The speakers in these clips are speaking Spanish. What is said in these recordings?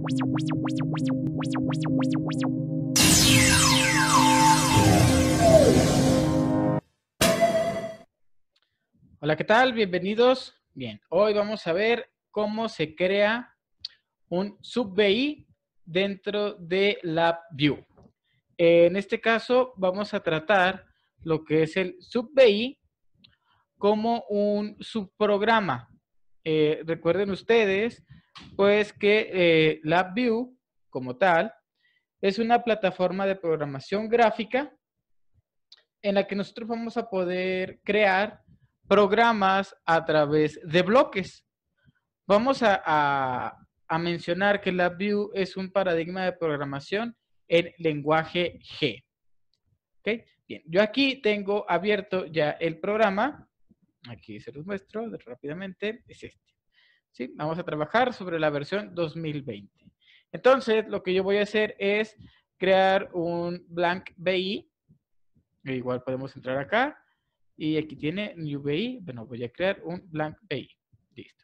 Hola, ¿qué tal? Bienvenidos. Bien, hoy vamos a ver cómo se crea un sub-BI dentro de LabVIEW. En este caso vamos a tratar lo que es el sub-BI como un subprograma. Recuerden ustedes, pues, que LabVIEW, como tal, es una plataforma de programación gráfica en la que nosotros vamos a poder crear programas a través de bloques. Vamos a mencionar que LabVIEW es un paradigma de programación en lenguaje G. ¿Ok? Bien, yo aquí tengo abierto ya el programa. Aquí se los muestro rápidamente. Es este. ¿Sí? Vamos a trabajar sobre la versión 2020. Entonces, lo que yo voy a hacer es crear un blank BI. Igual podemos entrar acá. Y aquí tiene New BI. Bueno, voy a crear un blank BI. Listo.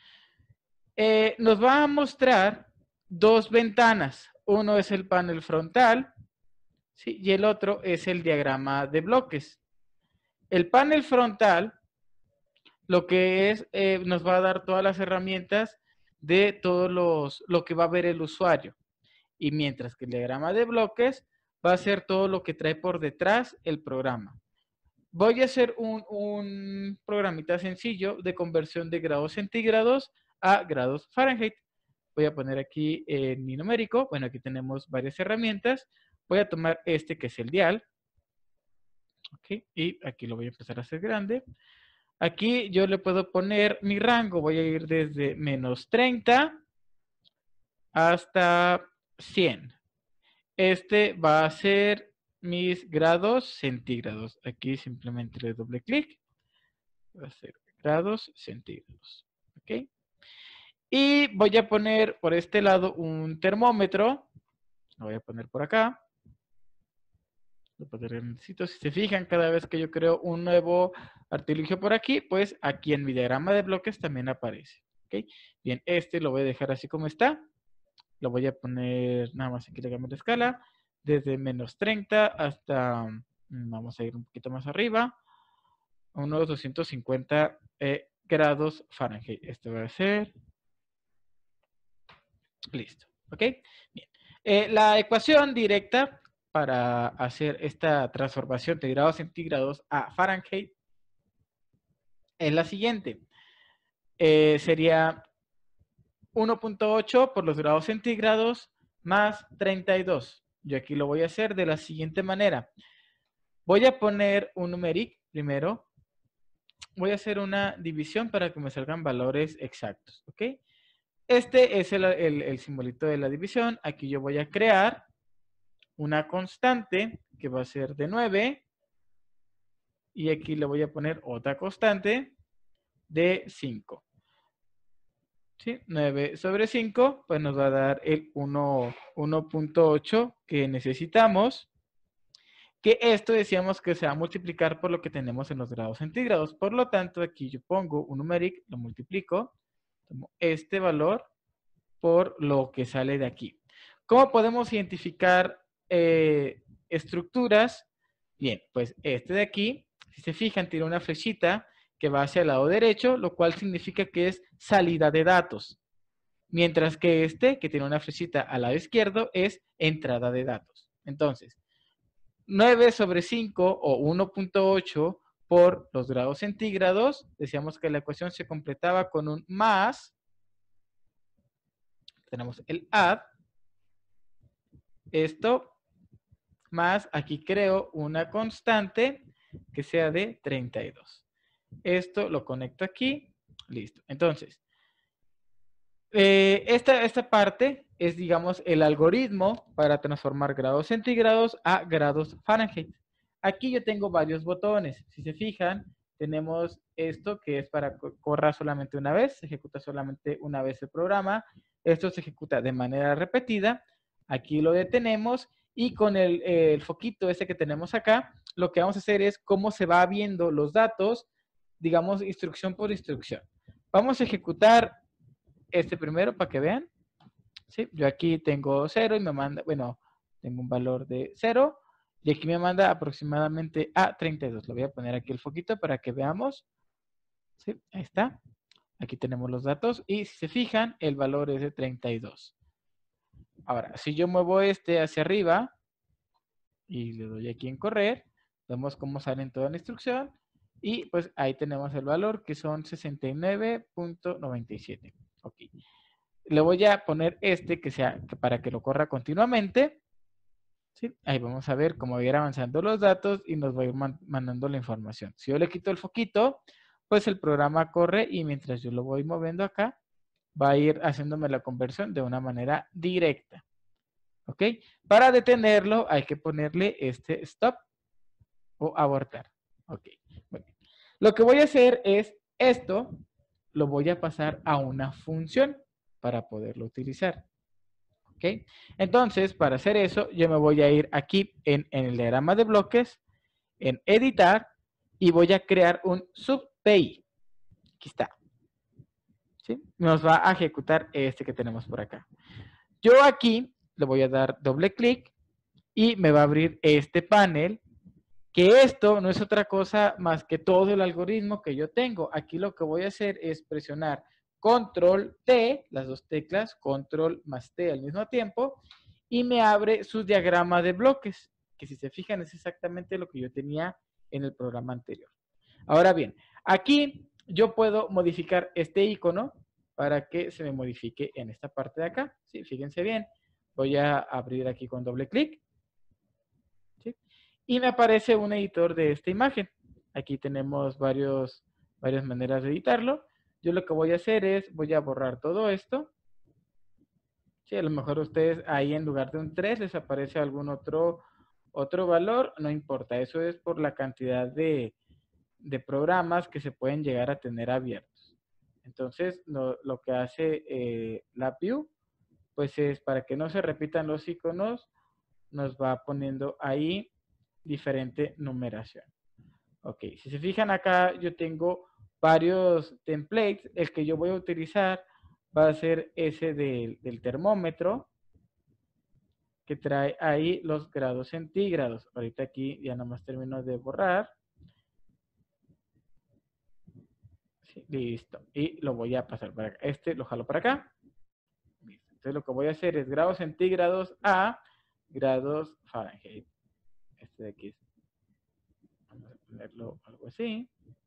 Nos va a mostrar dos ventanas. Uno es el panel frontal, ¿sí? Y el otro es el diagrama de bloques. El panel frontal lo que es, nos va a dar todas las herramientas de lo que va a ver el usuario. Y mientras que el diagrama de bloques va a ser todo lo que trae por detrás el programa. Voy a hacer un programita sencillo de conversión de grados centígrados a grados Fahrenheit. Voy a poner aquí mi numérico. Bueno, aquí tenemos varias herramientas. Voy a tomar este que es el dial. Ok, y aquí lo voy a empezar a hacer grande. Aquí yo le puedo poner mi rango. Voy a ir desde menos 30 hasta 100. Este va a ser mis grados centígrados. Aquí simplemente le doble clic. Va a ser grados centígrados. ¿Ok? Y voy a poner por este lado un termómetro. Lo voy a poner por acá. Necesito, si se fijan, cada vez que yo creo un nuevo artilugio por aquí, pues aquí en mi diagrama de bloques también aparece. ¿Ok? Bien, este lo voy a dejar así como está. Lo voy a poner, nada más aquí le cambio la escala, desde menos 30 hasta, vamos a ir un poquito más arriba, unos 250 grados Fahrenheit. Esto va a ser, listo. ¿Ok? Bien. La ecuación directa para hacer esta transformación de grados centígrados a Fahrenheit es la siguiente. Sería 1.8 por los grados centígrados más 32. Yo aquí lo voy a hacer de la siguiente manera. Voy a poner un numeric primero. Voy a hacer una división para que me salgan valores exactos. ¿Ok? Este es el simbolito de la división. Aquí yo voy a crear una constante que va a ser de 9. Y aquí le voy a poner otra constante de 5. ¿Sí? 9 sobre 5, pues nos va a dar el 1.8 que necesitamos. Que esto decíamos que se va a multiplicar por lo que tenemos en los grados centígrados. Por lo tanto, aquí yo pongo un numeric, lo multiplico, tomo este valor por lo que sale de aquí. ¿Cómo podemos identificar estructuras? Bien, pues este de aquí, si se fijan, tiene una flechita que va hacia el lado derecho, lo cual significa que es salida de datos. Mientras que este, que tiene una flechita al lado izquierdo, es entrada de datos. Entonces, 9 sobre 5 o 1.8 por los grados centígrados, decíamos que la ecuación se completaba con un más, tenemos el add, esto más, aquí creo una constante que sea de 32. Esto lo conecto aquí, listo. Entonces, esta parte es, digamos, el algoritmo para transformar grados centígrados a grados Fahrenheit. Aquí yo tengo varios botones. Si se fijan, tenemos esto que es para que corra solamente una vez, se ejecuta solamente una vez el programa. Esto se ejecuta de manera repetida. Aquí lo detenemos y con el foquito ese que tenemos acá, lo que vamos a hacer es cómo se va viendo los datos, digamos, instrucción por instrucción. Vamos a ejecutar este primero para que vean. ¿sí? Yo aquí tengo 0 y me manda, bueno, tengo un valor de 0 y aquí me manda aproximadamente a 32. Le voy a poner aquí el foquito para que veamos. ¿Sí? Ahí está. Aquí tenemos los datos y si se fijan, el valor es de 32. Ahora, si yo muevo este hacia arriba y le doy aquí en correr, vemos cómo sale en toda la instrucción y pues ahí tenemos el valor que son 69.97. Ok. Le voy a poner este que sea para que lo corra continuamente. ¿Sí? Ahí vamos a ver cómo va a ir avanzando los datos y nos va a ir mandando la información. Si yo le quito el foquito, pues el programa corre y mientras yo lo voy moviendo acá, va a ir haciéndome la conversión de una manera directa. ¿Ok? Para detenerlo hay que ponerle este stop o abortar. ¿Ok? Bueno, lo que voy a hacer es esto, lo voy a pasar a una función para poderlo utilizar. ¿Ok? Entonces, para hacer eso, yo me voy a ir aquí en el diagrama de bloques, en editar, y voy a crear un sub-PI. Aquí está. ¿Sí? Nos va a ejecutar este que tenemos por acá. Yo aquí le voy a dar doble clic y me va a abrir este panel, que esto no es otra cosa más que todo el algoritmo que yo tengo. Aquí lo que voy a hacer es presionar Control T, las dos teclas, Control más T al mismo tiempo, y me abre su diagrama de bloques, que si se fijan es exactamente lo que yo tenía en el programa anterior. Ahora bien, aquí yo puedo modificar este icono para que se me modifique en esta parte de acá. Sí, fíjense bien. Voy a abrir aquí con doble clic. ¿Sí? Y me aparece un editor de esta imagen. Aquí tenemos varias maneras de editarlo. Yo lo que voy a hacer es, voy a borrar todo esto. Sí, a lo mejor ustedes ahí en lugar de un 3 les aparece algún otro valor. No importa, eso es por la cantidad de programas que se pueden llegar a tener abiertos. Entonces, lo que hace LabVIEW, pues es para que no se repitan los iconos, nos va poniendo ahí diferente numeración. Ok, si se fijan acá, yo tengo varios templates. El que yo voy a utilizar va a ser ese del termómetro, que trae ahí los grados centígrados. Ahorita aquí ya nomás termino de borrar. Sí, listo. Y lo voy a pasar para acá. Este lo jalo para acá. Listo. Entonces lo que voy a hacer es grados centígrados a grados Fahrenheit. Este de aquí es. Vamos a ponerlo algo así.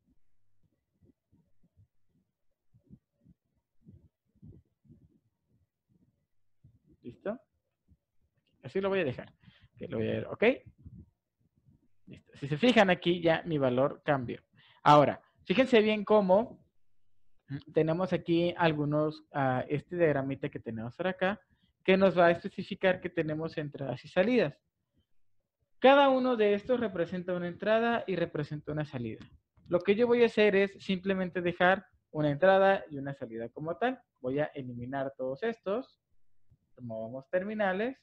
¿Listo? Así lo voy a dejar. Okay, lo voy a ver, ¿ok? Listo. Si se fijan aquí ya mi valor cambió. Ahora, fíjense bien cómo tenemos aquí algunos, este diagramita que tenemos por acá, que nos va a especificar que tenemos entradas y salidas. Cada uno de estos representa una entrada y representa una salida. Lo que yo voy a hacer es simplemente dejar una entrada y una salida como tal. Voy a eliminar todos estos. Removamos terminales.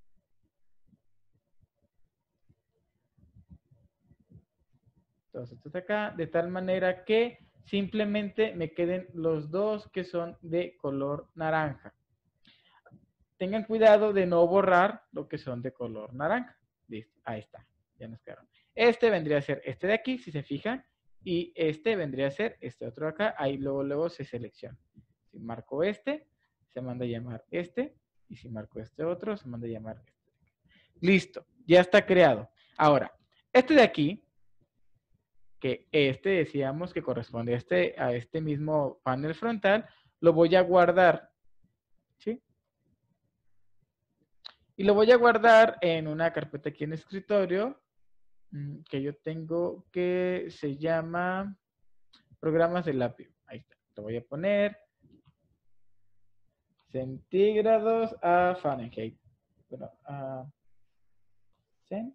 Todos estos acá, de tal manera que simplemente me queden los dos que son de color naranja. Tengan cuidado de no borrar lo que son de color naranja. Listo, ahí está, ya nos quedaron. Este vendría a ser este de aquí, si se fijan, y este vendría a ser este otro de acá. Ahí luego se selecciona. Si marco este, se manda a llamar este, y si marco este otro, se manda a llamar este. Listo, ya está creado. Ahora, este de aquí, que este decíamos que corresponde a este mismo panel frontal, lo voy a guardar, ¿sí? Y lo voy a guardar en una carpeta aquí en el escritorio que yo tengo que se llama programas de LabVIEW. Ahí está. Lo voy a poner centígrados a Fahrenheit. Bueno, a Cen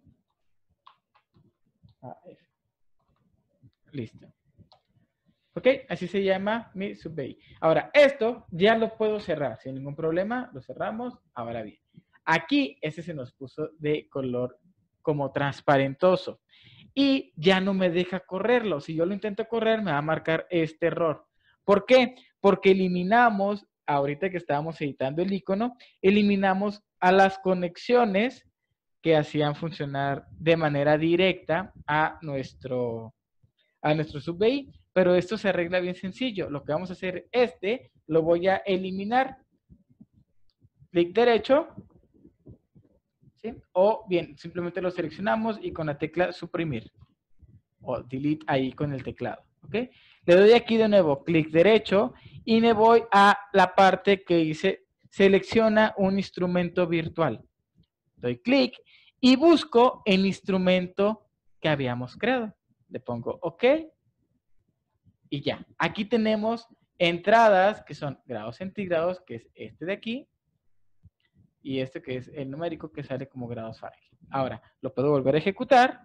a F. Listo. ¿Ok? Así se llama mi sub-BI. Ahora, esto ya lo puedo cerrar sin ningún problema. Lo cerramos. Ahora bien, aquí ese se nos puso de color como transparentoso. Y ya no me deja correrlo. Si yo lo intento correr, me va a marcar este error. ¿Por qué? Porque eliminamos ahorita que estábamos editando el icono, eliminamos a las conexiones que hacían funcionar de manera directa a nuestro sub-BI, pero esto se arregla bien sencillo. Lo que vamos a hacer, lo voy a eliminar. Clic derecho, ¿sí? O bien, simplemente lo seleccionamos y con la tecla suprimir. O delete ahí con el teclado, ¿ok? Le doy aquí de nuevo, clic derecho, y me voy a la parte que dice, selecciona un instrumento virtual. Doy clic y busco el instrumento que habíamos creado. Le pongo OK y ya. Aquí tenemos entradas que son grados centígrados, que es este de aquí, y este que es el numérico que sale como grados Fahrenheit. Ahora, lo puedo volver a ejecutar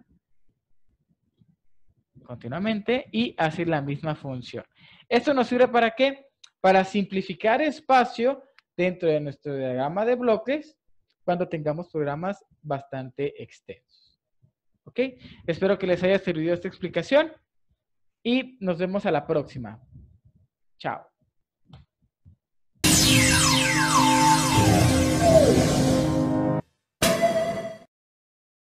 continuamente y hacer la misma función. ¿Esto nos sirve para qué? Para simplificar espacio dentro de nuestro diagrama de bloques cuando tengamos programas bastante extensos. ¿Ok? Espero que les haya servido esta explicación y nos vemos a la próxima. Chao.